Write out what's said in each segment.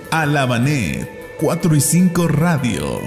Alabanet 4 y 5 Radio.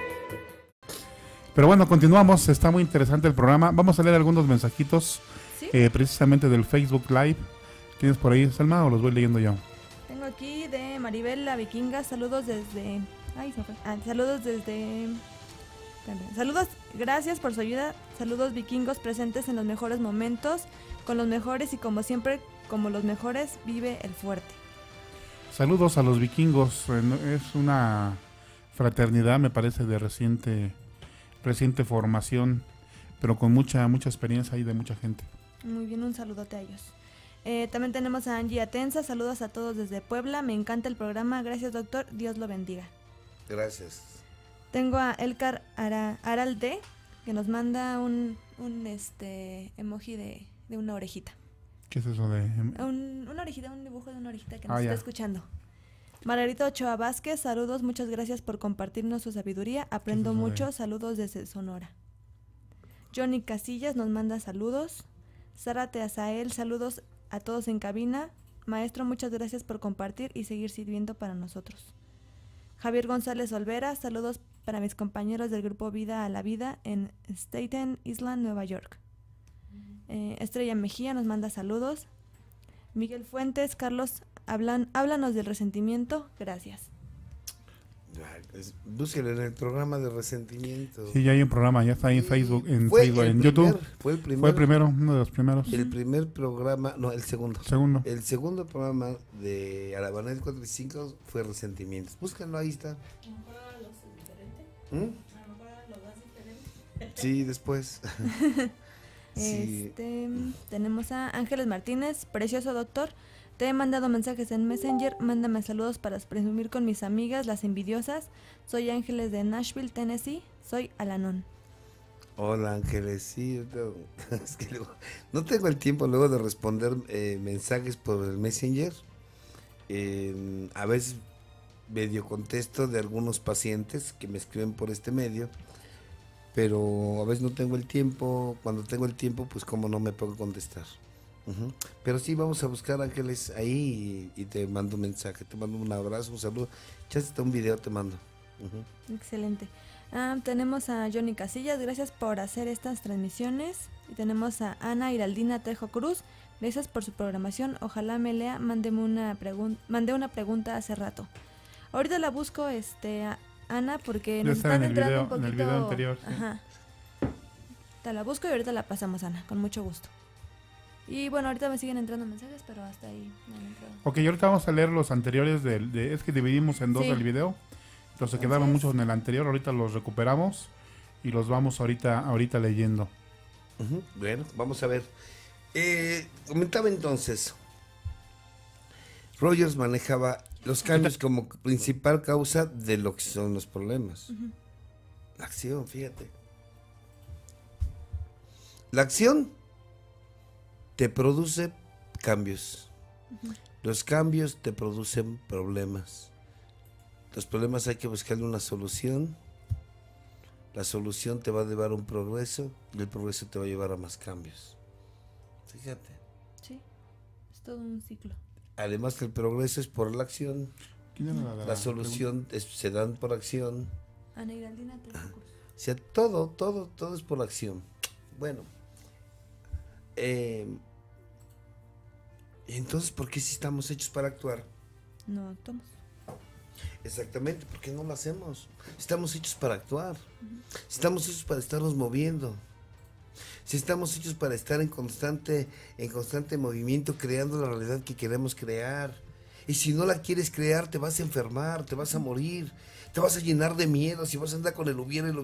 Pero bueno, continuamos, está muy interesante el programa. Vamos a leer algunos mensajitos, ¿Sí? precisamente del Facebook Live. ¿Tienes por ahí, Salma, o los voy leyendo yo? Tengo aquí de Maribel la Vikinga, saludos desde... Ay, se me fue. Saludos desde... Saludos, gracias por su ayuda. Saludos vikingos presentes en los mejores momentos, con los mejores y como siempre, como los mejores, vive el fuerte. Saludos a los vikingos, es una fraternidad, me parece, de reciente formación, pero con mucha experiencia ahí de mucha gente. Muy bien, un saludote a ellos. También tenemos a Angie Atenza, saludos a todos desde Puebla, me encanta el programa, gracias doctor, Dios lo bendiga. Gracias. Tengo a Elcar Aralde, que nos manda un emoji de una orejita. ¿Qué es eso de...? Una orejita, un dibujo de una orejita que nos ya está escuchando. Margarita Ochoa Vázquez, saludos, muchas gracias por compartirnos su sabiduría, aprendo mucho, saludos desde Sonora. Johnny Casillas nos manda saludos. Zárate Azael, saludos a todos en cabina. Maestro, muchas gracias por compartir y seguir sirviendo para nosotros. Javier González Olvera, saludos para mis compañeros del grupo Vida a la Vida en Staten Island, Nueva York. Estrella Mejía nos manda saludos. Miguel Fuentes, Carlos, háblanos del resentimiento, gracias. Búsquelo en el programa de resentimiento. Sí, ya hay un programa, ya está ahí en Facebook, en YouTube. Fue el primero, uno de los primeros. El primer programa, no, el segundo. Segundo. El segundo programa de Alabanet 4 y 5 fue Resentimientos. Búscalo, ahí está. Sí, después. Sí. Tenemos a Ángeles Martínez, precioso doctor. Te he mandado mensajes en Messenger, mándame saludos para presumir con mis amigas, las envidiosas. Soy Ángeles de Nashville, Tennessee, soy Alanón. Hola Ángeles, sí, es que luego, no tengo el tiempo luego de responder mensajes por el Messenger. A veces medio contesto de algunos pacientes que me escriben por este medio, pero a veces no tengo el tiempo. Cuando tengo el tiempo, pues como no me puedo contestar. Pero sí, vamos a buscar Ángeles ahí y te mando un mensaje, te mando un abrazo, un saludo. Échate un video, te mando. Excelente. Tenemos a Johnny Casillas, gracias por hacer estas transmisiones. Y tenemos a Ana Hiraldina Trejo Cruz, gracias por su programación. Ojalá me lea, mandé una pregunta hace rato. Ahorita la busco, Ana, porque nos están entrando un poquito. En el video anterior. Sí. Ajá. Te la busco y ahorita la pasamos, Ana, con mucho gusto. Y bueno, ahorita me siguen entrando mensajes, pero hasta ahí no han entrado. Ok, ahorita vamos a leer los anteriores es que dividimos en dos el video. Entonces quedaron muchos en el anterior, ahorita los recuperamos y los vamos ahorita leyendo. Bueno, vamos a ver. Comentaba entonces, Rogers manejaba los cambios como principal causa de lo que son los problemas. La acción, fíjate. La acción te produce cambios. Los cambios te producen problemas. Los problemas hay que buscarle una solución. La solución te va a llevar a un progreso y el progreso te va a llevar a más cambios. Fíjate. Sí, es todo un ciclo. Además que el progreso es por la acción. La solución se dan por acción. Ana Hiraldina, o sea, todo es por acción. Bueno. Entonces, ¿por qué si estamos hechos para actuar? No actuamos. Exactamente, ¿por qué no lo hacemos? Estamos hechos para actuar. Estamos hechos para estarnos moviendo. Si estamos hechos para estar en constante movimiento, creando la realidad que queremos crear. Y si no la quieres crear, te vas a enfermar, te vas a morir, te vas a llenar de miedo. Si vas a andar con el hubiera, el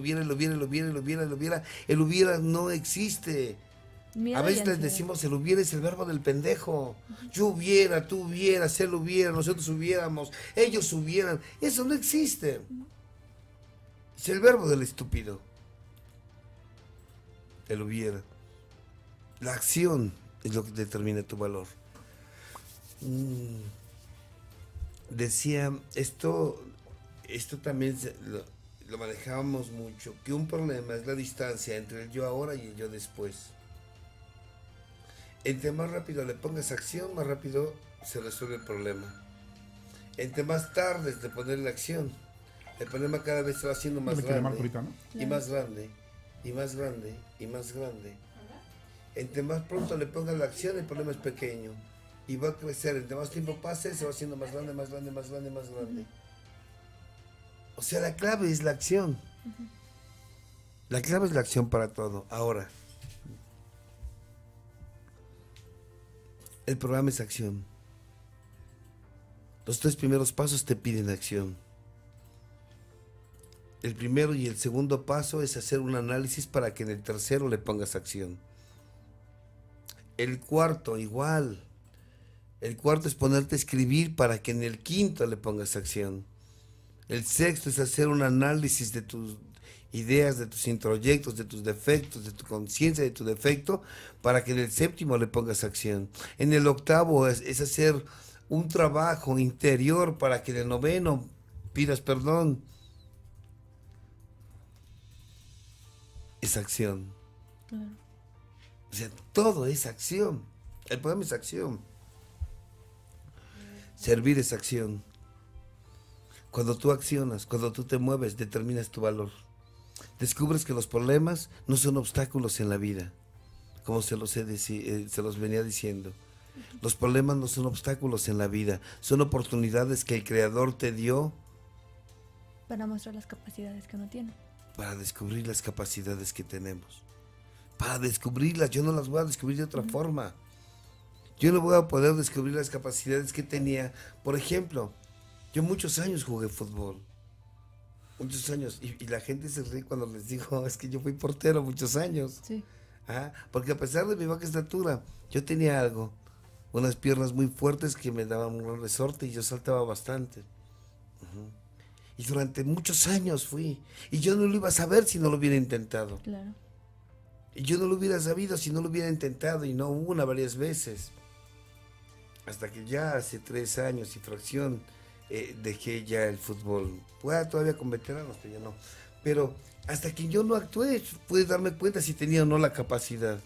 hubiera no existe. A veces les decimos, el hubiera es el verbo del pendejo. Yo hubiera, tú hubieras, él hubiera, nosotros hubiéramos, ellos hubieran. Eso no existe. Es el verbo del estúpido. El hubiera. La acción es lo que determina tu valor. Decía, esto también lo manejábamos mucho, que un problema es la distancia entre el yo ahora y el yo después. Entre más rápido le pongas acción, más rápido se resuelve el problema. entre más tardes de poner la acción, el problema cada vez se va haciendo más grande, ahorita, ¿no? y más grande, y más grande, y más grande. Entre más pronto le pongas la acción, el problema es pequeño. Y va a crecer, entre más tiempo pase, se va haciendo más grande, más grande, más grande, más grande. O sea, la clave es la acción. La clave es la acción para todo. Ahora, el programa es acción. Los 3 primeros pasos te piden acción. El primero y el segundo paso es hacer un análisis para que en el tercero le pongas acción. El cuarto, igual. El cuarto es ponerte a escribir para que en el quinto le pongas acción. El sexto es hacer un análisis de tus ideas, de tus introyectos, de tus defectos, de tu conciencia de tu defecto, para que en el séptimo le pongas acción. En el octavo es hacer un trabajo interior para que en el noveno pidas perdón. Es acción. O sea, todo es acción. El programa es acción. Servir es acción. Cuando tú accionas, cuando tú te mueves, determinas tu valor. Descubres que los problemas no son obstáculos en la vida, como se los venía diciendo. Los problemas no son obstáculos en la vida, son oportunidades que el Creador te dio para mostrar las capacidades que uno tiene. Para descubrir las capacidades que tenemos. Para descubrirlas, yo no las voy a descubrir de otra forma. Yo no voy a poder descubrir las capacidades que tenía. Por ejemplo, yo muchos años jugué fútbol. Muchos años. Y la gente se ríe cuando les digo, es que yo fui portero muchos años. Sí. Porque a pesar de mi baja estatura, yo tenía algo. Unas piernas muy fuertes que me daban un gran resorte y yo saltaba bastante. Y durante muchos años fui. Y yo no lo iba a saber si no lo hubiera intentado. Claro. Y yo no lo hubiera sabido si no lo hubiera intentado, y no una, varias veces. Hasta que ya hace 3 años y fracción dejé ya el fútbol. Todavía con veteranos, pero ya no. Pero hasta que yo no actué, pude darme cuenta si tenía o no la capacidad.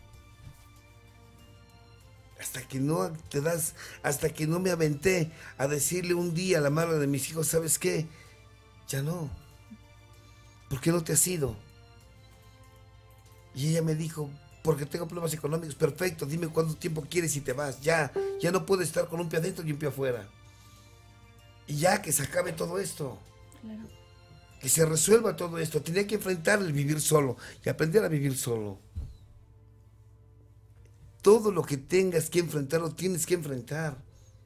Hasta que no me aventé a decirle un día a la madre de mis hijos, ¿sabes qué? Ya no. ¿Por qué no te has ido? Y ella me dijo, porque tengo problemas económicos. Perfecto, dime cuánto tiempo quieres y te vas. Ya no puedo estar con un pie adentro y un pie afuera. Y ya que se acabe todo esto. Claro. Que se resuelva todo esto. Tenía que enfrentar el vivir solo y aprender a vivir solo. Todo lo que tengas que enfrentar lo tienes que enfrentar.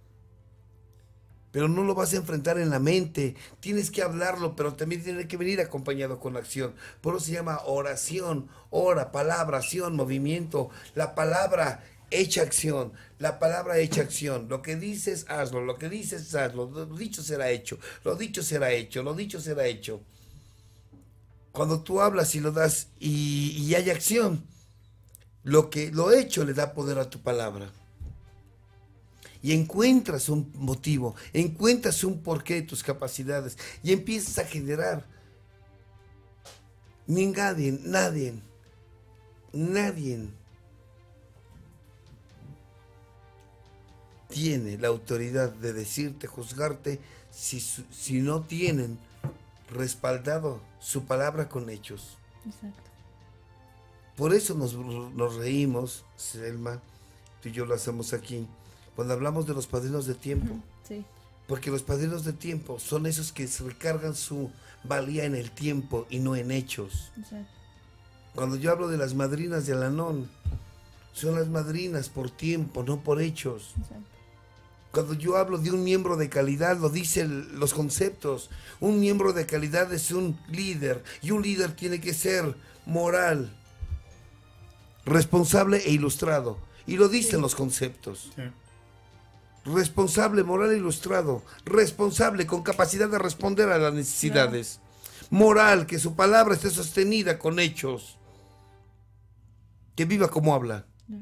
Pero no lo vas a enfrentar en la mente. Tienes que hablarlo, pero también tiene que venir acompañado con acción. Por eso se llama oración. Ora, palabra, acción, movimiento. La palabra hecha acción. La palabra hecha acción. Lo que dices, hazlo. Lo que dices, hazlo. Lo dicho será hecho. Lo dicho será hecho. Lo dicho será hecho. Cuando tú hablas y lo das y hay acción, lo hecho le da poder a tu palabra. Y encuentras un motivo, encuentras un porqué de tus capacidades y empiezas a generar. Nadie tiene la autoridad de decirte, juzgarte, si no tienen respaldado su palabra con hechos. Exacto. Por eso nos reímos, Selma, tú y yo lo hacemos aquí, cuando hablamos de los padrinos de tiempo. Sí. Porque los padrinos de tiempo son esos que se recargan su valía en el tiempo y no en hechos. Exacto. Cuando yo hablo de las madrinas de Alanón, son las madrinas por tiempo, no por hechos. Exacto. Cuando yo hablo de un miembro de calidad, lo dicen los conceptos. Un miembro de calidad es un líder, y un líder tiene que ser moral, responsable e ilustrado. Y lo dicen los conceptos. Sí. Responsable, moral e ilustrado. Responsable, con capacidad de responder a las necesidades. Moral, que su palabra esté sostenida con hechos. Que viva como habla.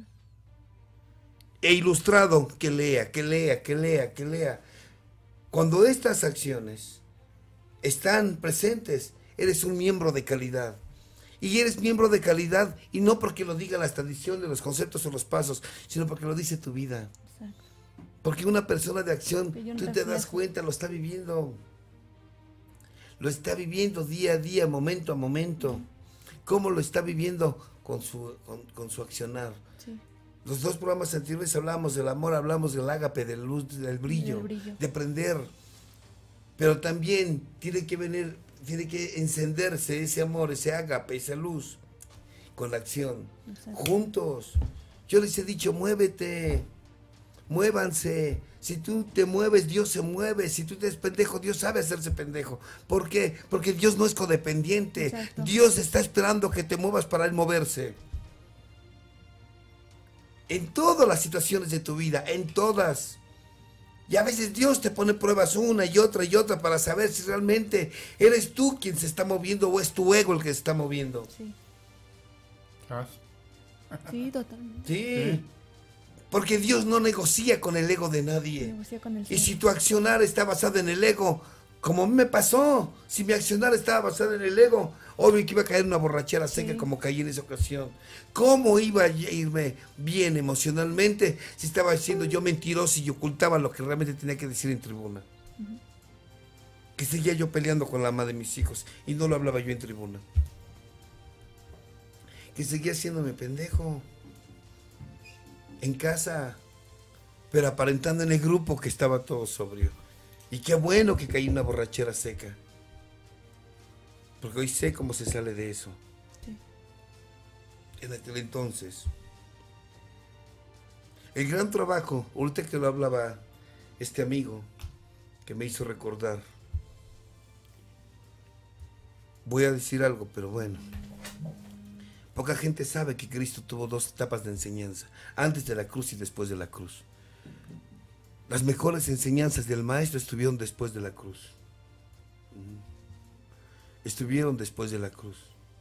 E ilustrado, que lea. Cuando estas acciones están presentes, eres un miembro de calidad. Y eres miembro de calidad, y no porque lo diga las tradiciones, los conceptos o los pasos, sino porque lo dice tu vida. Exacto. Porque una persona de acción, Que yo un tú te das reflejo. cuenta, lo está viviendo. Lo está viviendo día a día, momento a momento. ¿Cómo lo está viviendo? Con su accionar. Sí. Los dos programas anteriores hablamos del amor, hablamos del ágape, de la luz, del brillo, Del brillo. de prender. Pero también tiene que venir, tiene que encenderse ese amor, ese ágape, esa luz, con la acción. Exacto. Juntos. Yo les he dicho, muévete, muévanse. Si tú te mueves, Dios se mueve. Si tú te eres pendejo, Dios sabe hacerse pendejo. ¿Por qué? Porque Dios no es codependiente. Exacto. Dios está esperando que te muevas para Él moverse. En todas las situaciones de tu vida, en todas. Y a veces Dios te pone pruebas una y otra para saber si realmente eres tú quien se está moviendo o es tu ego el que se está moviendo. Sí. ¿Sabes? Sí, totalmente. Sí. Sí. Porque Dios no negocia con el ego de nadie. Negocia con el Y Señor. si tu accionar está basado en el ego, como a mí me pasó, si mi accionar estaba basado en el ego, obvio que iba a caer en una borrachera seca Sí. como caí en esa ocasión. ¿Cómo iba a irme bien emocionalmente si estaba siendo yo mentiroso y ocultaba lo que realmente tenía que decir en tribuna? Que seguía yo peleando con la mamá de mis hijos y no lo hablaba yo en tribuna. Que seguía haciéndome pendejo en casa, pero aparentando en el grupo que estaba todo sobrio. Y qué bueno que caí en una borrachera seca, porque hoy sé cómo se sale de eso. Sí. En aquel entonces, el gran trabajo, ahorita que lo hablaba este amigo que me hizo recordar, voy a decir algo, pero bueno. Poca gente sabe que Cristo tuvo dos etapas de enseñanza, antes de la cruz y después de la cruz. Las mejores enseñanzas del Maestro estuvieron después de la cruz. Estuvieron después de la cruz.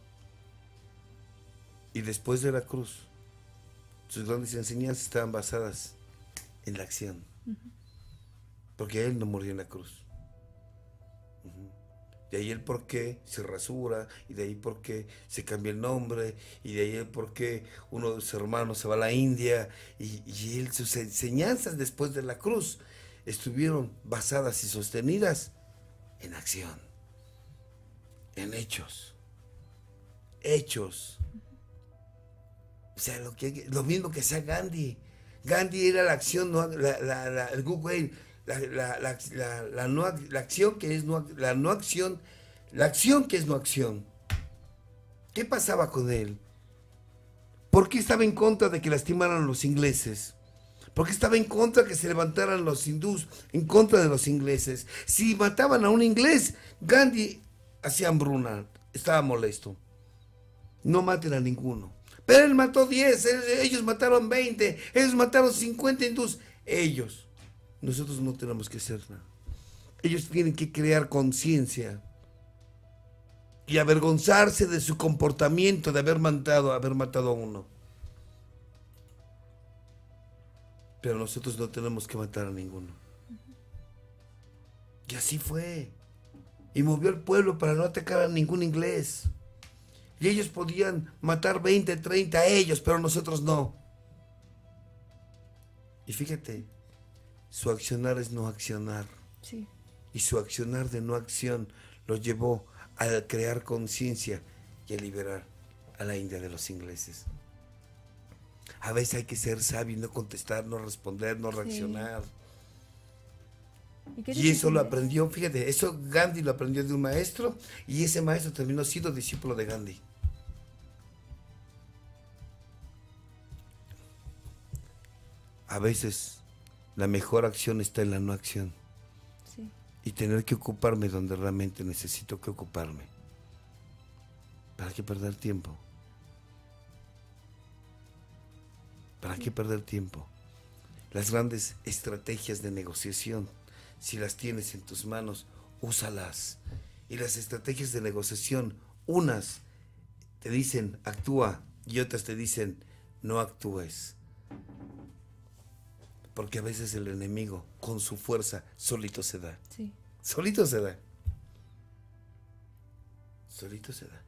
Y después de la cruz, sus grandes enseñanzas estaban basadas en la acción. Porque Él no murió en la cruz. De ahí el por qué se rasura, y de ahí por qué se cambia el nombre, y de ahí el por qué uno de sus hermanos se va a la India, y él, sus enseñanzas después de la cruz estuvieron basadas y sostenidas en acción, en hechos. Hechos. O sea, lo mismo que sea Gandhi. Gandhi era la acción, no, el good way, la acción que es no acción, la acción que es no acción. ¿Qué pasaba con él? ¿Por qué estaba en contra de que lastimaran a los ingleses? ¿Por qué estaba en contra de que se levantaran los hindús en contra de los ingleses? Si mataban a un inglés, Gandhi hacía hambruna, estaba molesto. No maten a ninguno. Pero él mató 10, ellos mataron 20, ellos mataron 50 hindús. Ellos. Nosotros no tenemos que hacer nada. Ellos tienen que crear conciencia y avergonzarse de su comportamiento de haber matado a uno. Pero nosotros no tenemos que matar a ninguno. Y así fue. Y movió al pueblo para no atacar a ningún inglés. Y ellos podían matar 20, 30 a ellos, pero nosotros no. Y fíjate, su accionar es no accionar. Sí. Y su accionar de no acción los llevó a crear conciencia y a liberar a la India de los ingleses. A veces hay que ser sabio y no contestar, no responder, no reaccionar. Y eso lo aprendió, fíjate, eso Gandhi lo aprendió de un maestro, y ese maestro terminó siendo discípulo de Gandhi. A veces la mejor acción está en la no acción. Sí. Y tener que ocuparme donde realmente necesito que ocuparme. ¿Para qué perder tiempo? ¿Para qué perder tiempo? Las grandes estrategias de negociación, si las tienes en tus manos, úsalas. Y las estrategias de negociación, unas te dicen actúa y otras te dicen no actúes. Porque a veces el enemigo con su fuerza solito se da. Sí. Solito se da. Solito se da.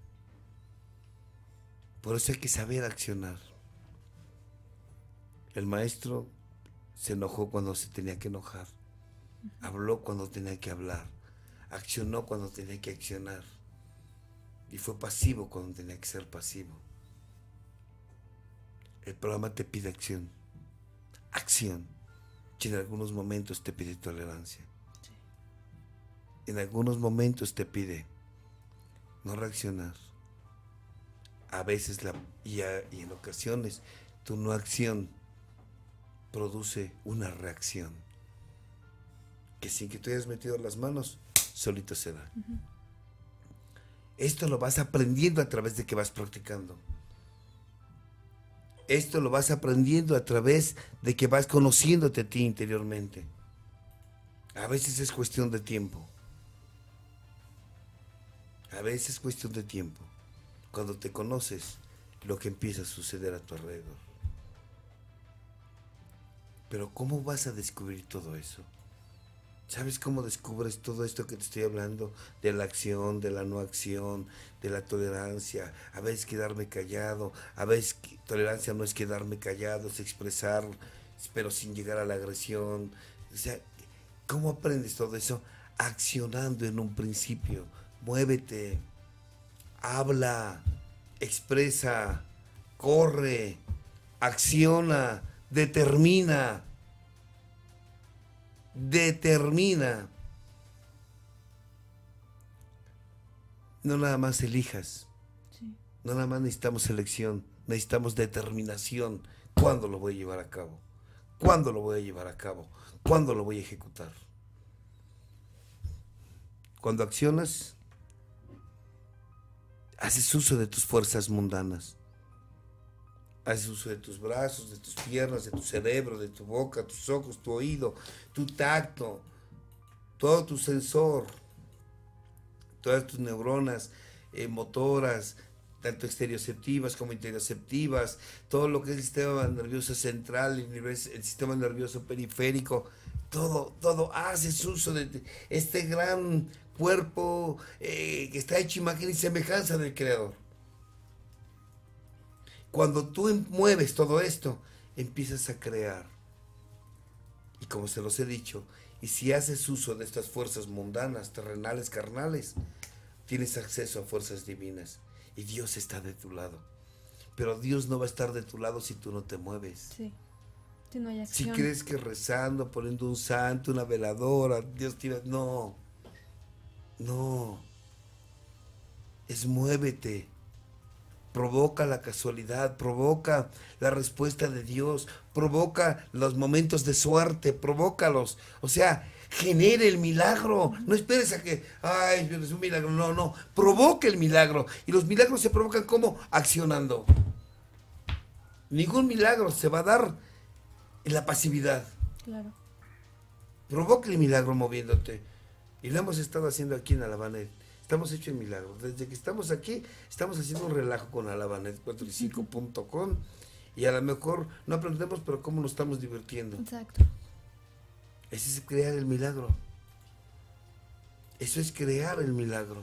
Por eso hay que saber accionar. El maestro Se enojó cuando se tenía que enojar. Habló cuando tenía que hablar. Accionó cuando tenía que accionar. Y fue pasivo cuando tenía que ser pasivo. El programa te pide acción. Acción. Y en algunos momentos te pide tolerancia. En algunos momentos te pide no reaccionar. A veces y en ocasiones tu no acción produce una reacción que sin que tú hayas metido las manos, solito se da. Esto lo vas aprendiendo a través de que vas practicando. Esto lo vas aprendiendo a través de que vas conociéndote a ti interiormente. A veces es cuestión de tiempo. A veces es cuestión de tiempo. Cuando te conoces, lo que empieza a suceder a tu alrededor. Pero ¿cómo vas a descubrir todo eso? ¿Sabes cómo descubres todo esto que te estoy hablando? De la acción, de la no acción, de la tolerancia. A veces quedarme callado, a veces tolerancia no es quedarme callado, es expresar, pero sin llegar a la agresión. O sea, ¿cómo aprendes todo eso? Accionando en un principio. Muévete, habla, expresa, corre, acciona, determina. No nada más elijas. Sí. No nada más necesitamos elección, necesitamos determinación. ¿Cuándo lo voy a llevar a cabo? ¿Cuándo lo voy a llevar a cabo? ¿Cuándo lo voy a ejecutar? Cuando accionas, haces uso de tus fuerzas mundanas. Haces uso de tus brazos, de tus piernas, de tu cerebro, de tu boca, tus ojos, tu oído, tu tacto, todo tu sensor, todas tus neuronas motoras, tanto exterioceptivas como interioceptivas, todo lo que es el sistema nervioso central, el sistema nervioso periférico, todo haces uso de este gran cuerpo que está hecho imagen y semejanza del Creador. Cuando tú mueves todo esto, empiezas a crear. Y como se los he dicho, y si haces uso de estas fuerzas mundanas, terrenales, carnales, tienes acceso a fuerzas divinas. Y Dios está de tu lado. Pero Dios no va a estar de tu lado si tú no te mueves. Sí. Si no hay acción. Si crees que rezando, poniendo un santo, una veladora, Dios te va... No. No. Es muévete. Provoca la casualidad, provoca la respuesta de Dios, provoca los momentos de suerte, provócalos. O sea, genere el milagro. No esperes a que, ay, es un milagro. No, provoca el milagro. Y los milagros se provocan ¿cómo? Accionando. Ningún milagro se va a dar en la pasividad. Claro. Provoca el milagro moviéndote. Y lo hemos estado haciendo aquí en Alabanet. Estamos hechos en milagros. Desde que estamos aquí, estamos haciendo un relajo con alabanet45.com y a lo mejor no aprendemos, pero cómo nos estamos divirtiendo. Exacto. Ese es crear el milagro. Eso es crear el milagro.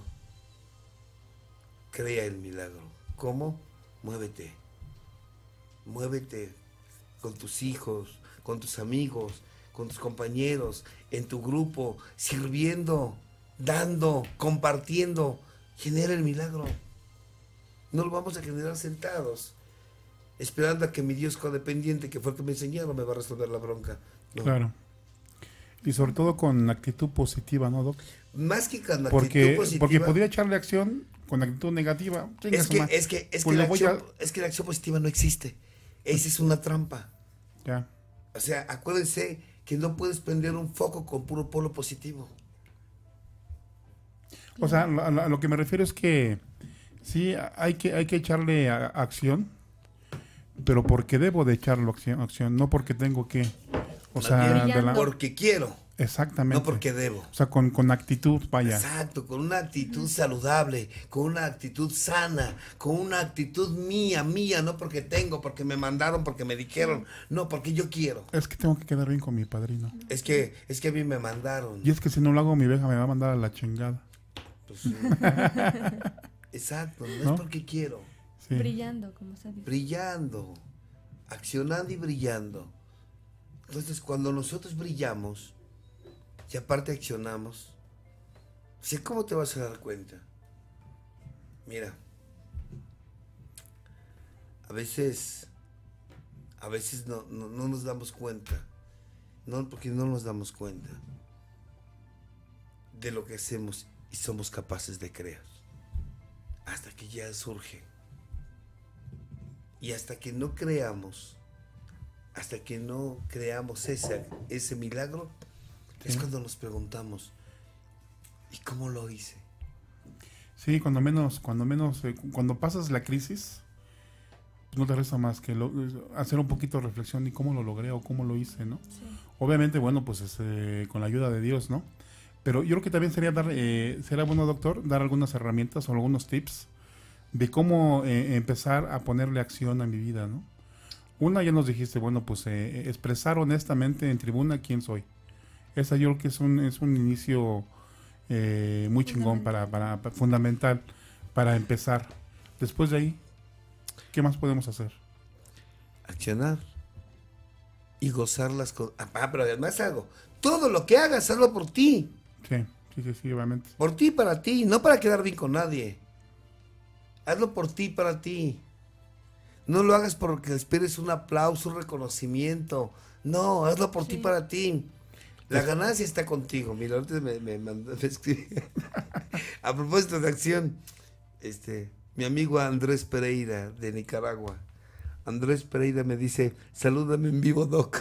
Crea el milagro. ¿Cómo? Muévete. Muévete con tus hijos, con tus amigos, con tus compañeros, en tu grupo, sirviendo, dando, compartiendo. Genera el milagro. No lo vamos a generar sentados, esperando a que mi Dios codependiente, que fue el que me enseñaron, me va a resolver la bronca. No. Claro. Y sobre todo con actitud positiva, ¿no, Doc? Más que con Porque, actitud positiva. porque podría echarle acción con actitud negativa. Es que la acción positiva no existe. Esa es una trampa. Ya. O sea, acuérdense que no puedes prender un foco con puro polo positivo. O sea, a lo que me refiero es que sí, hay que echarle acción, pero porque debo de echarle acción, no porque tengo que. O Más sea, bien, porque quiero. Exactamente. No porque debo. O sea, con actitud, vaya. Exacto, con una actitud saludable, con una actitud sana, con una actitud mía, no porque tengo, porque me mandaron, porque me dijeron, no, porque yo quiero. Es que tengo que quedar bien con mi padrino. Es que a mí me mandaron. Y es que si no lo hago, mi vieja me va a mandar a la chingada. Pues sí. Exacto, no es porque quiero. Sí. Brillando, como se dice. Brillando, accionando y brillando. Entonces, cuando nosotros brillamos y aparte accionamos, ¿cómo te vas a dar cuenta? Mira, a veces no nos damos cuenta, porque no nos damos cuenta de lo que hacemos y somos capaces de crear, hasta que ya surge. Y hasta que no creamos ese milagro, es cuando nos preguntamos, ¿y cómo lo hice? Sí, cuando pasas la crisis, no te resta más que hacer un poquito de reflexión y cómo lo logré o cómo lo hice, ¿no? Sí. Obviamente, bueno, pues con la ayuda de Dios, ¿no? Pero yo creo que también sería bueno, doctor, dar algunas herramientas o algunos tips de cómo empezar a ponerle acción a mi vida, ¿no? Una, ya nos dijiste, bueno, pues expresar honestamente en tribuna quién soy. Esa yo creo que es un inicio muy chingón, fundamental para empezar. Después de ahí, ¿qué más podemos hacer? Accionar y gozar las cosas. Pero además todo lo que hagas, hazlo por ti. Sí, obviamente. Por ti, para ti, no para quedar bien con nadie. Hazlo por ti, para ti. No lo hagas porque esperes un aplauso, un reconocimiento. No, hazlo por ti, para ti. La ganancia está contigo. Mira, ahorita me escribí. A propósito de acción, mi amigo Andrés Pereira, de Nicaragua. Andrés Pereira me dice, salúdame en vivo, Doc.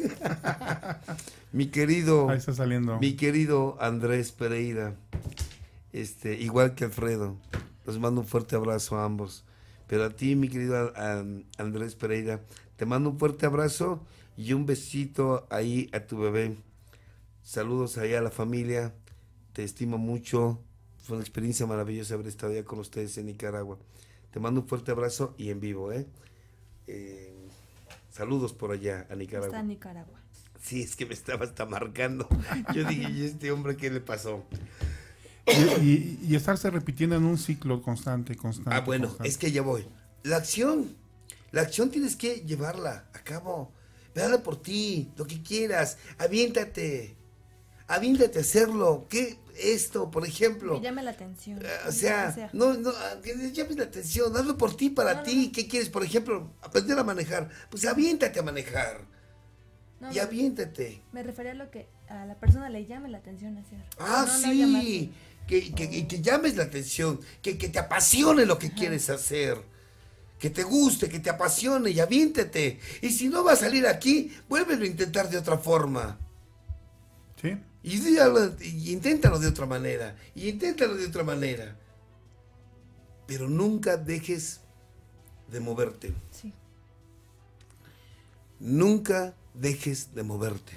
Mi querido... Ahí está saliendo. Mi querido Andrés Pereira, igual que Alfredo, les mando un fuerte abrazo a ambos. Pero a ti, mi querido Andrés Pereira, te mando un fuerte abrazo y un besito ahí a tu bebé. Saludos allá a la familia, te estimo mucho. Fue una experiencia maravillosa haber estado allá con ustedes en Nicaragua. Te mando un fuerte abrazo y en vivo, saludos por allá a Nicaragua. Está en Nicaragua. Sí, es que me estaba hasta marcando. Yo dije, ¿y este hombre qué le pasó? Y estarse repitiendo en un ciclo constante. Bueno, constante. es que ya voy. La acción tienes que llevarla a cabo. Véala por ti, lo que quieras. Aviéntate a hacerlo. ¿Qué? Esto, por ejemplo. Que llame la atención. No, que llames la atención. Hazlo por ti, para ti. ¿Qué quieres? Por ejemplo, aprender a manejar. Pues aviéntate a manejar. Y aviéntate. Me refería a lo que a la persona le llame la atención hacer. Sí. Que llames la atención. Que te apasione lo que quieres hacer. Que te guste, que te apasione y aviéntate. Y si no va a salir aquí, vuélvelo a intentar de otra forma. Sí. Y inténtalo de otra manera. Pero nunca dejes de moverte. Sí. Nunca dejes de moverte.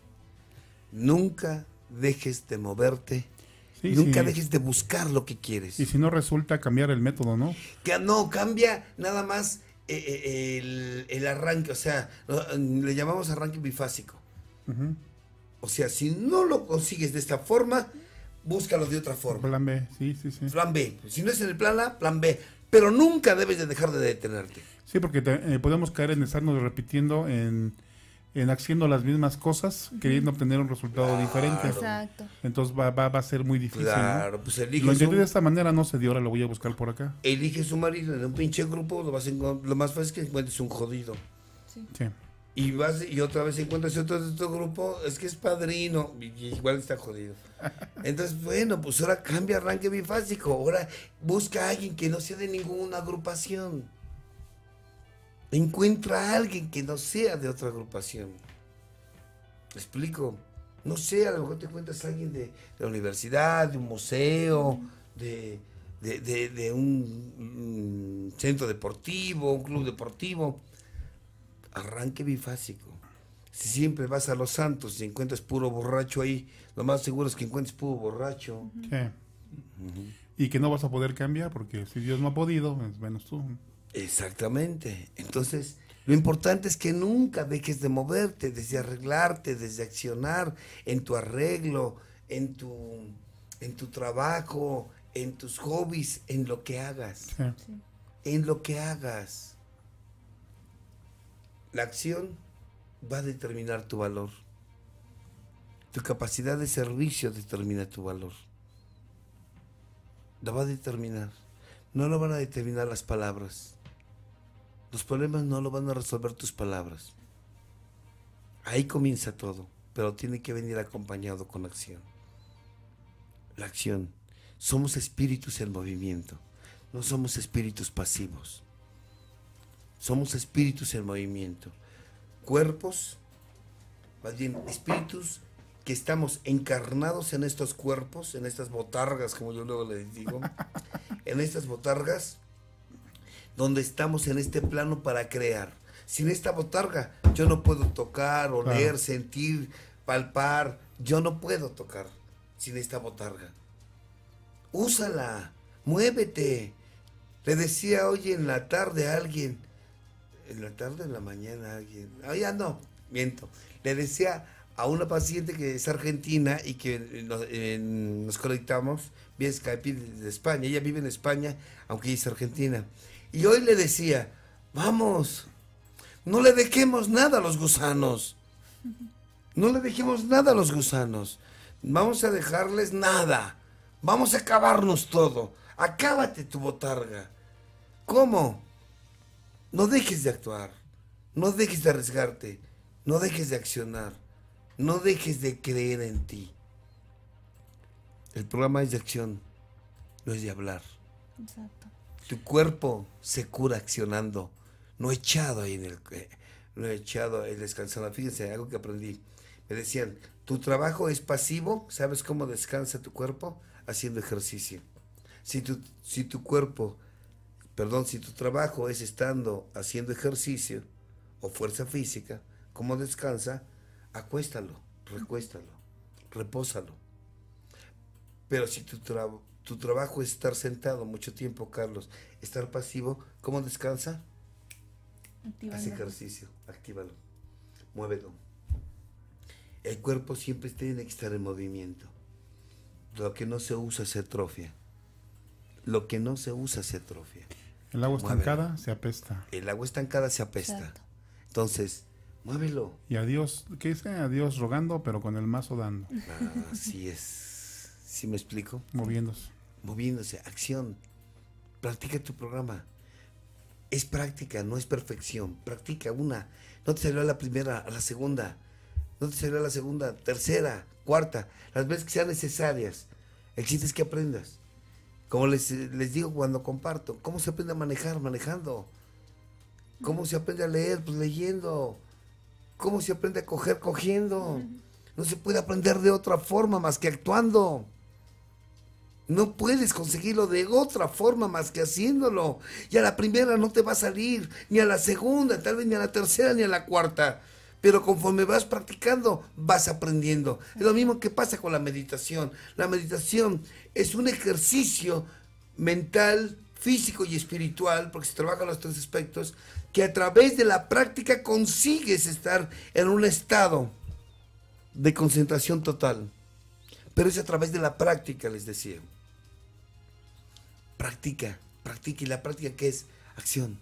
Nunca dejes de moverte. Sí, nunca dejes de buscar lo que quieres. Y si no resulta, cambiar el método, ¿no? Cambia nada más el arranque. O sea, le llamamos arranque bifásico. Uh-huh. O sea, si no lo consigues de esta forma, búscalo de otra forma. Plan B, sí. Plan B. Si no es en el plan A, plan B. Pero nunca debes de dejar de detenerte. Sí, porque podemos caer en estarnos repitiendo, en haciendo las mismas cosas, queriendo obtener un resultado diferente. Exacto. Entonces va a ser muy difícil. Claro, ¿no? Pues lo intenté de esta manera, no se dio, ahora lo voy a buscar por acá. Elige su marido en un pinche grupo, lo más fácil es que encuentres un jodido. Sí. Y otra vez encuentras otro grupo, es que es padrino, y igual está jodido. Entonces, bueno, pues ahora cambia arranque bifásico, ahora busca a alguien que no sea de ninguna agrupación. Encuentra a alguien que no sea de otra agrupación. ¿Me explico? No sé, a lo mejor te encuentras a alguien de la universidad, de un museo, de un centro deportivo, un club deportivo. Arranque bifásico. Si siempre vas a Los Santos y encuentras puro borracho ahí, lo más seguro es que encuentres puro borracho. Sí. Uh-huh. Y que no vas a poder cambiar, porque si Dios no ha podido, es menos tú. Exactamente. Entonces, lo importante es que nunca dejes de moverte, desde arreglarte, desde accionar en tu arreglo, en tu trabajo, en tus hobbies, en lo que hagas. Sí. En lo que hagas. La acción va a determinar tu valor. Tu capacidad de servicio determina tu valor. La va a determinar. No lo van a determinar las palabras. Los problemas no lo van a resolver tus palabras. Ahí comienza todo, pero tiene que venir acompañado con acción. La acción. Somos espíritus en movimiento. No somos espíritus pasivos. Somos espíritus en movimiento. Cuerpos, más bien espíritus que estamos encarnados en estos cuerpos, en estas botargas, como yo luego les digo, en estas botargas, donde estamos en este plano para crear. Sin esta botarga, yo no puedo tocar, oler, sentir, palpar. Yo no puedo tocar sin esta botarga. Úsala, muévete. Le decía hoy en la tarde a alguien, en la tarde, en la mañana a alguien, ya no, miento. Le decía a una paciente que es argentina y que nos conectamos vía Skype de España. Ella vive en España, aunque ella es argentina. Y hoy le decía, vamos, no le dejemos nada a los gusanos. No le dejemos nada a los gusanos. Vamos a dejarles nada. Vamos a acabarnos todo. Acábate tu botarga. ¿Cómo? No dejes de actuar. No dejes de arriesgarte. No dejes de accionar. No dejes de creer en ti. El programa es de acción. No es de hablar. Exacto. Tu cuerpo se cura accionando. No echado ahí no echado ahí descansando. Fíjense, algo que aprendí. Me decían, tu trabajo es pasivo. ¿Sabes cómo descansa tu cuerpo? Haciendo ejercicio. Si tu trabajo es estando haciendo ejercicio o fuerza física, ¿cómo descansa? Acuéstalo, recuéstalo, repósalo. Pero si tu trabajo es estar sentado mucho tiempo, Carlos, estar pasivo, ¿cómo descansa? Activando. Haz ejercicio, actívalo, muévelo. El cuerpo siempre tiene que estar en movimiento. Lo que no se usa se atrofia. Lo que no se usa se atrofia. El agua estancada Muévelo. se apesta. El agua estancada se apesta. Exacto. Entonces, muévelo. Y a Dios, ¿qué dice? A Dios rogando, pero con el mazo dando, Así es. ¿Sí me explico? moviéndose. Moviéndose, acción. Practica tu programa. Es práctica, no es perfección. Practica una. No te salió a la primera, a la segunda. No te salió a la segunda, tercera, cuarta. Las veces que sean necesarias. El chiste es que aprendas. Como les digo cuando comparto. ¿Cómo se aprende a manejar? Manejando. ¿Cómo se aprende a leer? Pues leyendo. ¿Cómo se aprende a coger? Cogiendo. No se puede aprender de otra forma más que actuando. No puedes conseguirlo de otra forma más que haciéndolo. Y a la primera no te va a salir, ni a la segunda, tal vez ni a la tercera, ni a la cuarta. Pero conforme vas practicando, vas aprendiendo. Es lo mismo que pasa con la meditación. La meditación es un ejercicio mental, físico y espiritual, porque se trabajan los tres aspectos, que a través de la práctica consigues estar en un estado de concentración total. Pero es a través de la práctica, les decía. Practica. ¿Y la práctica qué es? Acción.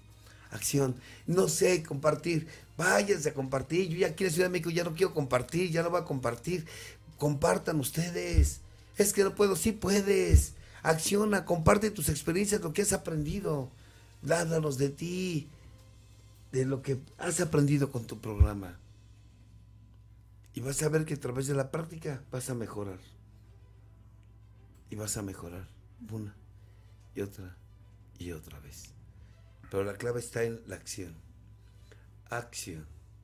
No sé, compartir. Váyanse a compartir. Yo ya aquí en la Ciudad de México ya no quiero compartir, ya no voy a compartir. Compartan ustedes. Es que no puedo, sí puedes. Acciona, comparte tus experiencias, lo que has aprendido. Háblanos de ti, de lo que has aprendido con tu programa. Y vas a ver que a través de la práctica vas a mejorar. Y vas a mejorar una y otra vez. Pero la clave está en la acción. Acción.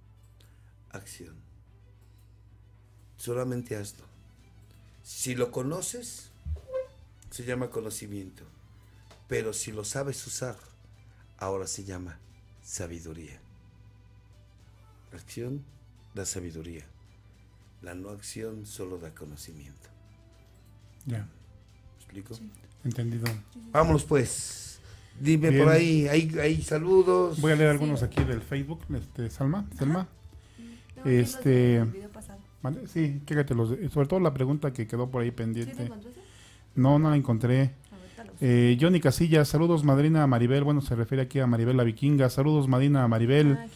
Solamente hazlo. Si lo conoces, se llama conocimiento. Pero si lo sabes usar, ahora se llama sabiduría. La acción da sabiduría. La no acción solo da conocimiento. Ya, ¿Me explico? Sí. entendido. Vámonos pues. Dime Bien. por ahí, hay saludos. Voy a leer algunos aquí del Facebook, Selma. No, Este- el video pasado. ¿Vale? Sí, chécate sobre todo la pregunta que quedó por ahí ¿Sí te pendiente. encontraste? No la encontré. Ahorita lo busco. Johnny Casillas, saludos madrina Maribel, bueno, se refiere aquí a Maribel la Vikinga, saludos madrina Maribel. Aquí está.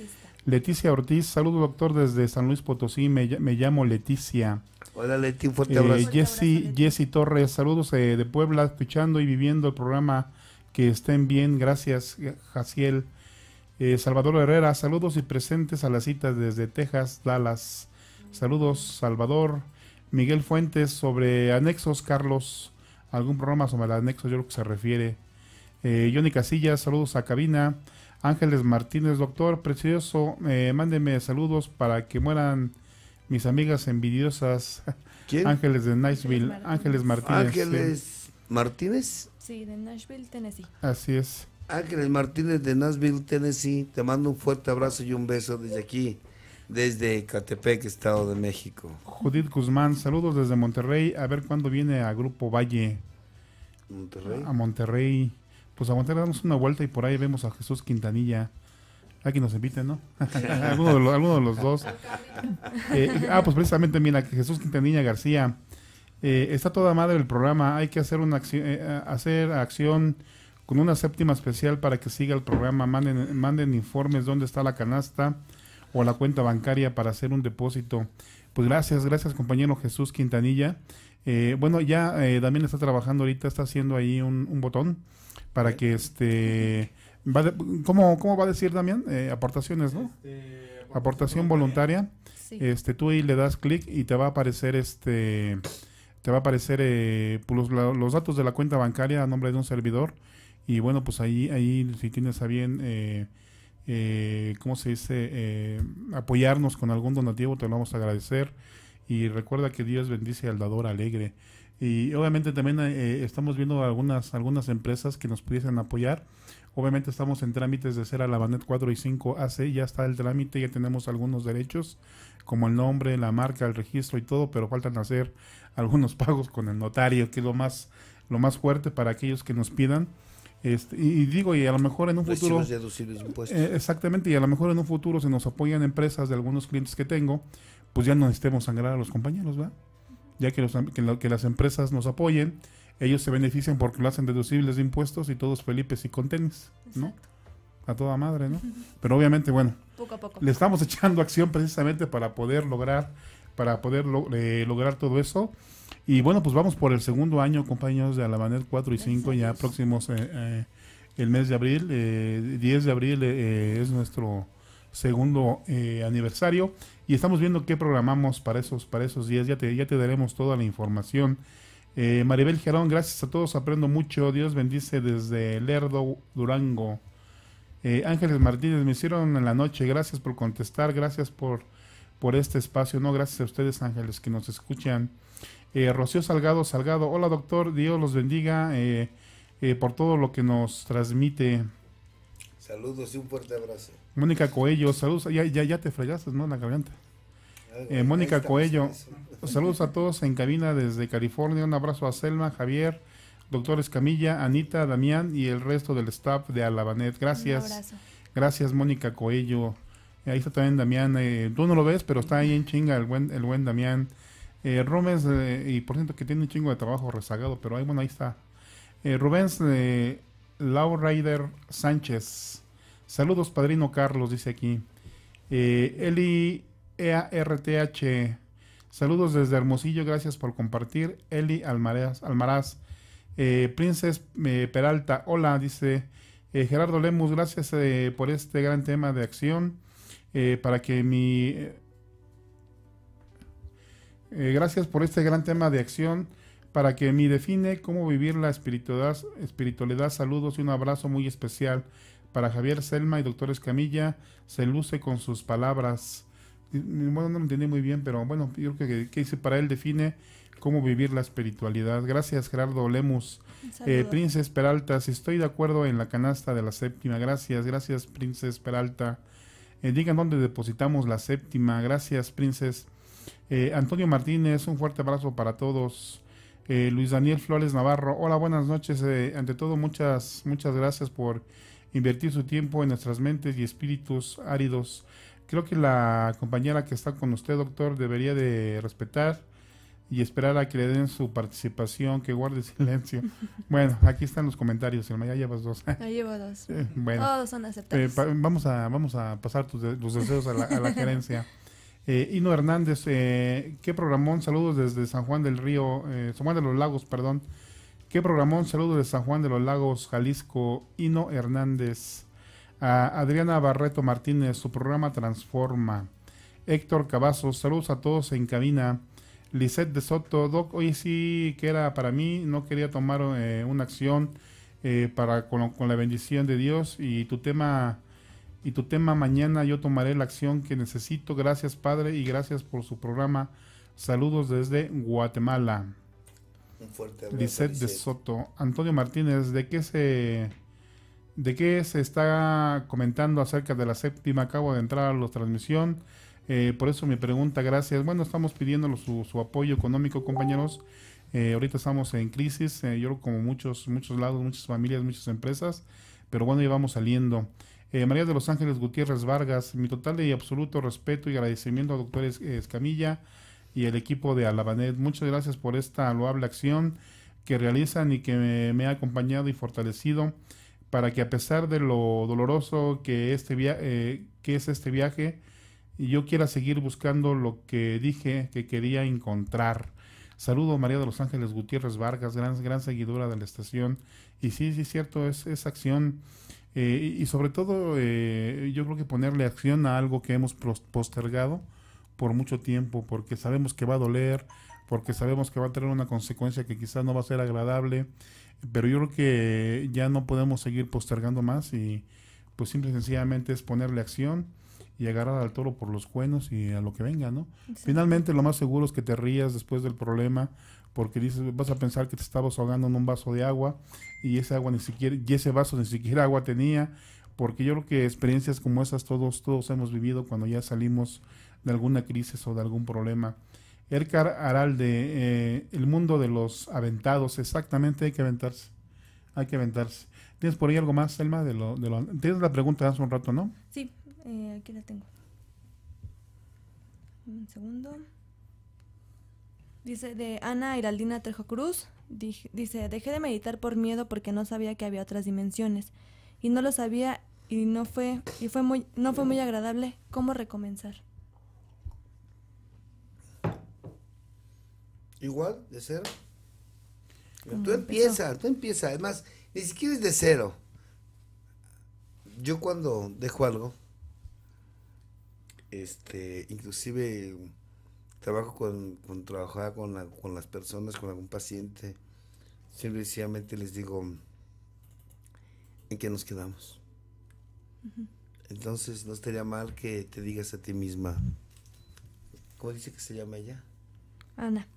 Leticia Ortiz, saludo doctor desde San Luis Potosí, me llamo Leticia. Hola Leti, un fuerte abrazo. Jessy Torres, saludos de Puebla, escuchando y viviendo el programa, que estén bien, gracias Jaciel. Salvador Herrera, saludos y presentes a las citas desde Texas, Dallas. Saludos Salvador. Miguel Fuentes, sobre anexos, Carlos, algún programa sobre anexos, yo creo que se refiere. Johnny Casillas, saludos a cabina. Ángeles Martínez, doctor precioso, mándeme saludos para que mueran mis amigas envidiosas. ¿Quién? Ángeles de Nashville, Ángeles Martínez. Ángeles Martínez. Sí, de Nashville, Tennessee. Así es. Ángeles Martínez de Nashville, Tennessee. Te mando un fuerte abrazo y un beso desde aquí, desde Catepec, Estado de México. Judith Guzmán, saludos desde Monterrey. A ver cuándo viene a Grupo Valle. Monterrey. A Monterrey. Pues a Monterrey damos una vuelta y por ahí vemos a Jesús Quintanilla. Aquí nos inviten, ¿no? alguno de los dos. Pues precisamente, mira, que Jesús Quintanilla García. Está toda madre el programa. Hay que hacer una acción con una séptima especial para que siga el programa. Manden informes dónde está la canasta o la cuenta bancaria para hacer un depósito. Pues gracias compañero Jesús Quintanilla. Bueno, ya Damián está trabajando ahorita, está haciendo ahí un botón para que ¿cómo va a decir Damián? Aportaciones, ¿no? Aportación voluntaria. Sí. Tú ahí le das clic y te va a aparecer pues los datos de la cuenta bancaria a nombre de un servidor. Y bueno, pues ahí si tienes a bien ¿cómo se dice? Apoyarnos con algún donativo, te lo vamos a agradecer. Y recuerda que Dios bendice al dador alegre. Y obviamente también estamos viendo algunas empresas que nos pudiesen apoyar. Obviamente estamos en trámites de ser Alabanet 4 y 5 AC, ya está el trámite, ya tenemos algunos derechos, como el nombre, la marca, el registro y todo, pero faltan hacer algunos pagos con el notario, que es lo más fuerte para aquellos que nos pidan. Y a lo mejor en un futuro, deducibles impuestos. exactamente, y a lo mejor en un futuro se nos apoyan empresas de algunos clientes que tengo, pues ya no necesitemos sangrar a los compañeros, ¿verdad? Ya que las empresas nos apoyen, ellos se benefician porque lo hacen deducibles de impuestos y todos felices y con tenis, ¿no? Exacto. A toda madre, ¿no? Pero obviamente, bueno, Poco a poco. le estamos echando acción precisamente para poder lograr todo eso. Y bueno, pues vamos por el segundo año, compañeros de Alabanet 4 y 5, ya próximos el mes de abril. 10 de abril es nuestro segundo aniversario y estamos viendo qué programamos para esos días. Ya te daremos toda la información. Maribel Gerón, gracias a todos, aprendo mucho. Dios bendice desde Lerdo, Durango. Ángeles Martínez, me hicieron en la noche, gracias por contestar, gracias por este espacio, no, gracias a ustedes, Ángeles, que nos escuchan. Rocío Salgado, hola doctor, Dios los bendiga por todo lo que nos transmite. Saludos y un fuerte abrazo. Mónica Coello, saludos, ya te fregaste, ¿no? La garganta. Mónica Coello, saludos a todos en cabina desde California, un abrazo a Selma, Javier, doctor Escamilla, Anita, Damián y el resto del staff de Alabanet. Gracias. Un abrazo. Gracias, Mónica Coello. Ahí está también Damián, tú no lo ves, pero está ahí en chinga el buen Damián. Rubens, y por cierto que tiene un chingo de trabajo rezagado, pero ahí está. Rubens Laurider Sánchez, saludos padrino Carlos, dice aquí. Eli EARTH, saludos desde Hermosillo, gracias por compartir. Eli Almaraz, Princes Peralta, hola, dice Gerardo Lemus, gracias por este gran tema de acción, para que gracias por este gran tema de acción para que me define cómo vivir la espiritualidad. Saludos y un abrazo muy especial para Javier, Selma y doctor Escamilla. Se luce con sus palabras. Bueno, no lo entendí muy bien, pero bueno, yo creo que dice para él define cómo vivir la espiritualidad. Gracias, Gerardo Lemus. Princes Peralta, si estoy de acuerdo en la canasta de la séptima. Gracias, Princes Peralta. Digan dónde depositamos la séptima. Gracias, Princes. Antonio Martínez, un fuerte abrazo para todos. Luis Daniel Flores Navarro, hola, buenas noches. Ante todo, muchas gracias por invertir su tiempo en nuestras mentes y espíritus áridos. Creo que la compañera que está con usted, doctor, debería de respetar y esperar a que le den su participación, que guarde silencio. Bueno, aquí están los comentarios, Elma, ya llevas 2. Ya llevo 2. Bueno, Todos son aceptables. vamos a pasar los deseos a la gerencia. Hino Hernández, ¿qué programón? Saludos desde San Juan del Río, San Juan de los Lagos, perdón. ¿Qué programón? Saludos de San Juan de los Lagos, Jalisco. Hino Hernández. A Adriana Barreto Martínez, su programa Transforma. Héctor Cavazos, saludos a todos en cabina. Lisette de Soto, Doc, hoy sí que era para mí, no quería tomar una acción con la bendición de Dios y tu tema mañana yo tomaré la acción que necesito. Gracias, Padre, y gracias por su programa. Saludos desde Guatemala. Un fuerte abrazo. Lisette de Soto. Antonio Martínez, ¿de qué se está comentando acerca de la séptima? Acabo de entrar a la transmisión. Por eso mi pregunta, gracias. Bueno, estamos pidiendo su apoyo económico, compañeros. Ahorita estamos en crisis, yo creo como muchos lados, muchas familias, muchas empresas, pero bueno, ya vamos saliendo. María de los Ángeles Gutiérrez Vargas, mi total y absoluto respeto y agradecimiento a doctor Escamilla y el equipo de Alabanet. Muchas gracias por esta loable acción que realizan y que me ha acompañado y fortalecido para que, a pesar de lo doloroso que es este viaje, y yo quiera seguir buscando lo que dije que quería encontrar. Saludo María de los Ángeles Gutiérrez Vargas, gran seguidora de la estación. Y sí, cierto, es acción. Y sobre todo, yo creo que ponerle acción a algo que hemos postergado por mucho tiempo, porque sabemos que va a doler, porque sabemos que va a tener una consecuencia que quizás no va a ser agradable, pero yo creo que ya no podemos seguir postergando más y pues simple y sencillamente es ponerle acción y agarrar al toro por los cuernos y a lo que venga, ¿no? Exacto. Finalmente lo más seguro es que te rías después del problema, porque vas a pensar que te estabas ahogando en un vaso de agua y ese vaso ni siquiera agua tenía, porque yo creo que experiencias como esas todos hemos vivido cuando ya salimos de alguna crisis o de algún problema. Ercar Aralde, el mundo de los aventados, exactamente, hay que aventarse. ¿Tienes por ahí algo más, Selma? Tienes la pregunta hace un rato, ¿no? Sí. Aquí la tengo. Un segundo. Dice de Ana Iraldina Trejo Cruz. Dice, dejé de meditar por miedo porque no sabía que había otras dimensiones. Y no lo sabía no fue muy agradable. ¿Cómo recomenzar? Igual, de cero. Tú empieza. Además, ni siquiera es de cero. Yo cuando dejo algo, inclusive trabajo trabajar con las personas, con algún paciente, siempre sencillamente les digo, ¿en qué nos quedamos? Uh-huh. Entonces no estaría mal que te digas a ti misma, ¿cómo dice que se llama ella? Ana,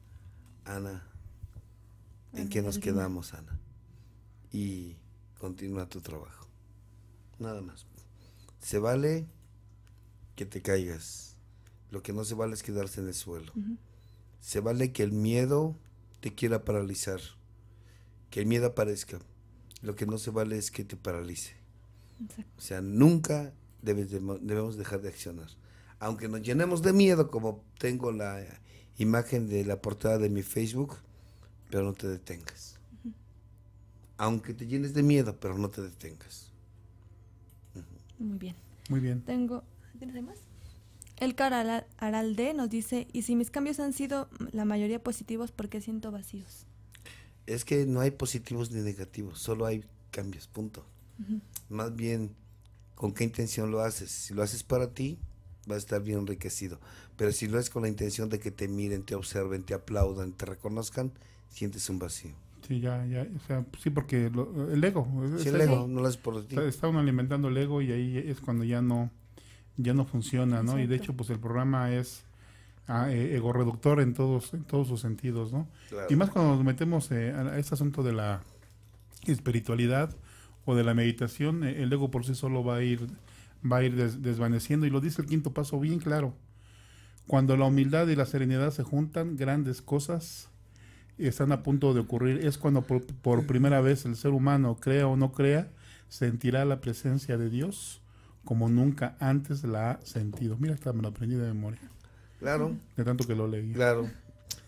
¿en qué nos quedamos, Ana? Y continúa tu trabajo, nada más. Se vale que te caigas, lo que no se vale es quedarse en el suelo. Uh-huh. Se vale que el miedo te quiera paralizar, que el miedo aparezca, lo que no se vale es que te paralice. Exacto. O sea, nunca debemos dejar de accionar, aunque nos llenemos de miedo, como tengo la imagen de la portada de mi Facebook, pero no te detengas. Uh-huh. Aunque te llenes de miedo, pero no te detengas. Uh-huh. Muy bien. ¿Tienes más? Elcar Aralde nos dice, y si mis cambios han sido la mayoría positivos, ¿por qué siento vacíos? Es que no hay positivos ni negativos, solo hay cambios, punto. Uh-huh. Más bien, ¿con qué intención lo haces? Si lo haces para ti, va a estar bien enriquecido. Pero si lo haces con la intención de que te miren, te observen, te aplaudan, te reconozcan, sientes un vacío. Sí, ya, o sea, sí, porque el ego. Sí, el ego, no lo haces por ti. Está uno alimentando el ego y ahí es cuando ya no funciona, ¿no? Exacto. Y de hecho, pues el programa es ego reductor en todos sus sentidos, ¿no? Claro. Y más cuando nos metemos a este asunto de la espiritualidad o de la meditación, el ego por sí solo va a ir desvaneciendo, y lo dice el quinto paso bien claro. Cuando la humildad y la serenidad se juntan, grandes cosas están a punto de ocurrir. Es cuando por primera vez el ser humano, crea o no crea, sentirá la presencia de Dios como nunca antes la ha sentido. Mira, hasta me lo aprendí de memoria. Claro. De tanto que lo leí. Claro.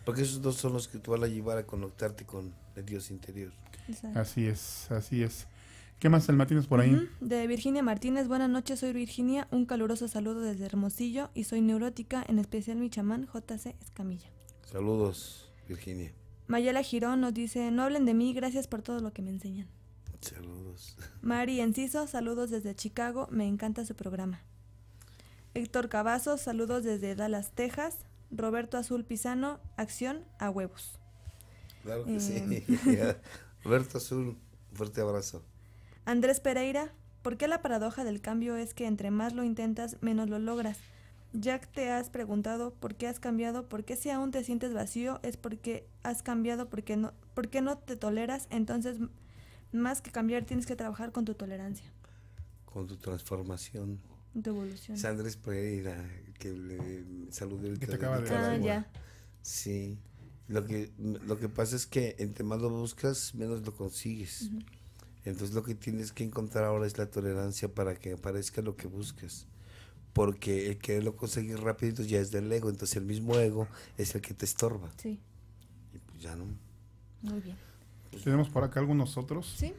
Porque esos dos son los que te van a llevar a conectarte con el Dios interior. Exacto. Así es, así es. ¿Qué más, el Martínez, por ahí? De Virginia Martínez, buenas noches, soy Virginia, un caluroso saludo desde Hermosillo y soy neurótica, en especial mi chamán JC Escamilla. Saludos, Virginia. Mayela Girón nos dice, no hablen de mí, gracias por todo lo que me enseñan. Saludos. Mari Enciso, saludos desde Chicago, me encanta su programa. Héctor Cavazos, saludos desde Dallas, Texas. Roberto Azul Pisano, acción a huevos. Claro que sí. Roberto Azul, fuerte abrazo. Andrés Pereira, ¿por qué la paradoja del cambio es que entre más lo intentas, menos lo logras? Ya que te has preguntado por qué has cambiado, por qué si aún te sientes vacío, es porque has cambiado, por qué no te toleras, entonces más que cambiar tienes que trabajar con tu tolerancia. Con tu transformación. Tu evolución. Es Andrés Pereira, que le saludé. Que te acaba de Ah, ya. Sí. Lo que pasa es que entre más lo buscas, menos lo consigues. Uh-huh. Entonces lo que tienes que encontrar ahora es la tolerancia para que aparezca lo que busques. Porque el quererlo conseguir rápido ya es del ego, entonces el mismo ego es el que te estorba. Sí. Y pues ya no. Muy bien. Tenemos por acá algunos otros. Sí.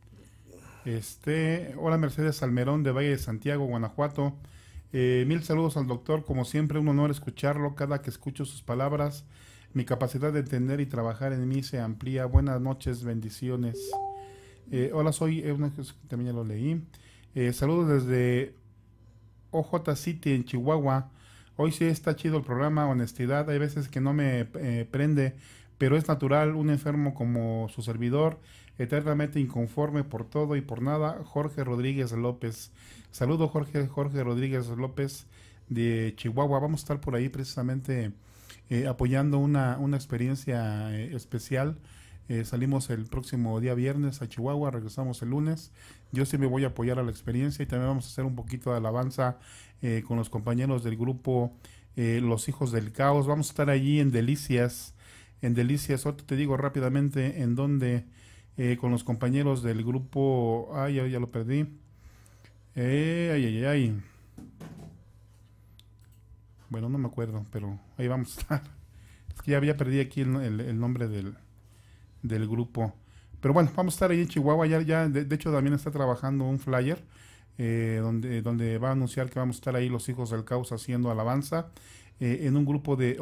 Hola, Mercedes Salmerón de Valle de Santiago, Guanajuato. Mil saludos al doctor, como siempre un honor escucharlo. Cada que escucho sus palabras, mi capacidad de entender y trabajar en mí se amplía. Buenas noches, bendiciones. Hola, también ya lo leí. Saludos desde OJ City en Chihuahua. Hoy sí está chido el programa, honestidad. Hay veces que no me prende, pero es natural, un enfermo como su servidor, eternamente inconforme por todo y por nada. Jorge Rodríguez López. Saludo, Jorge Rodríguez López de Chihuahua. Vamos a estar por ahí precisamente apoyando una experiencia especial. Salimos el próximo día viernes a Chihuahua, regresamos el lunes. Yo sí me voy a apoyar a la experiencia y también vamos a hacer un poquito de alabanza con los compañeros del grupo Los Hijos del Caos. Vamos a estar allí en Delicias. Ahorita te digo rápidamente en dónde, con los compañeros del grupo. Ay, ya lo perdí. Bueno, no me acuerdo, pero ahí vamos a estar. Es que ya perdí aquí el nombre del grupo. Pero bueno, vamos a estar ahí en Chihuahua. De hecho, también está trabajando un flyer donde va a anunciar que vamos a estar ahí los Hijos del Caos haciendo alabanza en un grupo de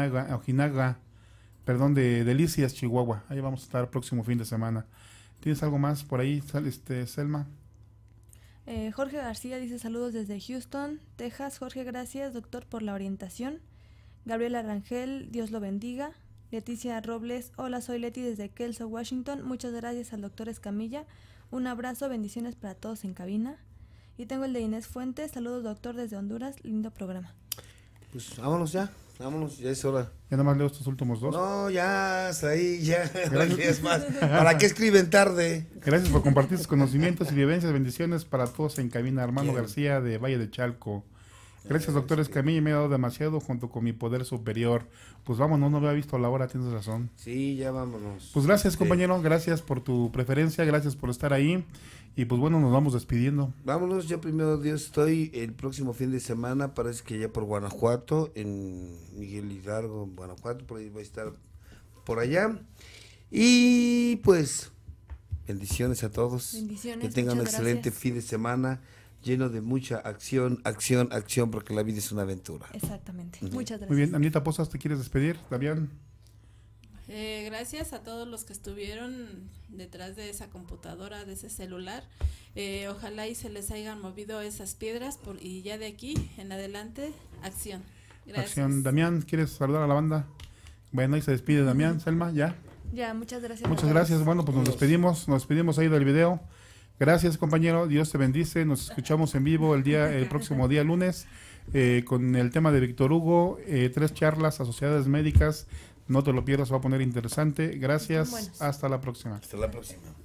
de Delicias, Chihuahua. Ahí vamos a estar próximo fin de semana. ¿Tienes algo más por ahí, Selma? Jorge García dice saludos desde Houston, Texas. Jorge, gracias, doctor, por la orientación. Gabriela Rangel, Dios lo bendiga. Leticia Robles, hola, soy Leti desde Kelso, Washington. Muchas gracias al doctor Escamilla. Un abrazo, bendiciones para todos en cabina. Y tengo el de Inés Fuentes, saludos doctor desde Honduras, lindo programa. Pues vámonos, ya es hora. Ya nada más leo estos últimos dos. No, ya, hasta ahí, ya. Es más, ¿para qué escriben tarde? Gracias por compartir sus conocimientos y vivencias, bendiciones para todos en cabina. Armando García de Valle de Chalco. Gracias, doctor Escamilla, me ha dado demasiado junto con mi poder superior. Pues vámonos, no lo había visto a la hora, tienes razón. Sí, ya vámonos. Pues gracias, compañero, gracias por tu preferencia, gracias por estar ahí. Y pues bueno, nos vamos despidiendo. Vámonos, yo primero Dios estoy el próximo fin de semana, parece que ya por Guanajuato, en Miguel Hidalgo, Guanajuato, por ahí voy a estar por allá. Y pues, bendiciones a todos. Bendiciones, que tengan un muchas excelente gracias. fin de semana, lleno de mucha acción, porque la vida es una aventura. Exactamente, Ujú. muchas gracias. Muy bien, Anita Pozas, ¿te quieres despedir? Damián. Gracias a todos los que estuvieron detrás de esa computadora, de ese celular. Ojalá y se les hayan movido esas piedras y ya de aquí en adelante, acción. Gracias. Acción. Damián, ¿quieres saludar a la banda? Bueno, ahí se despide Damián, Selma, ya. Ya, muchas gracias. Muchas gracias. Bueno, pues nos despedimos ahí del video. Gracias, compañero. Dios te bendice. Nos escuchamos en vivo el próximo día lunes con el tema de Víctor Hugo, 3 charlas a sociedades médicas. No te lo pierdas, va a poner interesante. Gracias. Buenos. Hasta la próxima. Hasta la próxima.